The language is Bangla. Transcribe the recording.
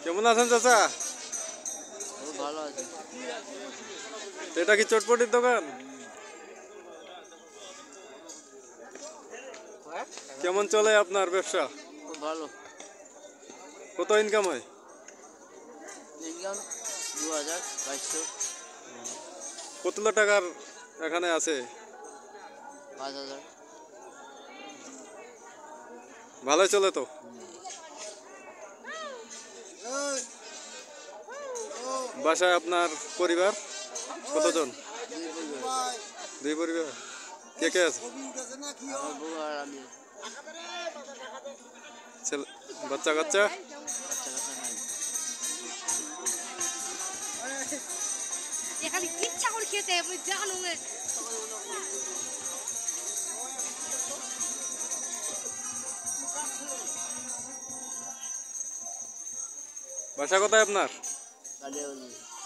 কেমন আছেন চাচা? খুব ভালো আছে। এটা কি চটপটির দোকান? কেমন চলে আপনার ব্যবসা? খুব ভালো। কত ইনকাম হয়? ইনকাম 2000-2200। কতগুলো টাকার এখানে আছে? 5000। ভালোই চলে তো? বাসায় আপনার পরিবার কতজন? 2 পরিবার। 2 পরিবার। কে কে আছে? আমার বউ আর আমি। ছেলে বাচ্চা কাচ্চা? বাচ্চা কাচ্চা নাই। এখানে ইচ্ছা করে খেতে জানো বাসা কোথায় আপনার? কালিয়াগঞ্জ।